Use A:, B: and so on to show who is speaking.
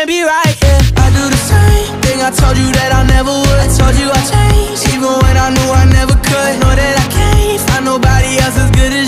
A: can't be right, yeah. I do the same thing I told you that I never would. I told you I changed, even when I knew I never could. Know that I can't find nobody else as good as